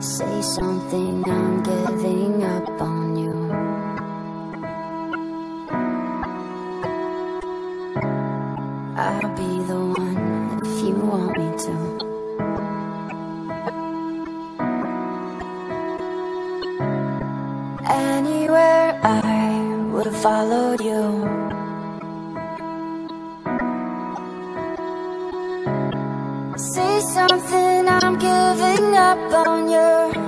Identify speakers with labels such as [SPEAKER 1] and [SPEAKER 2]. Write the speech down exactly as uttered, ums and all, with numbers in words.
[SPEAKER 1] Say something, I'm giving up on you. I'll be the one if you want me to. Anywhere I would have followed you. Say something, I'm giving up on you.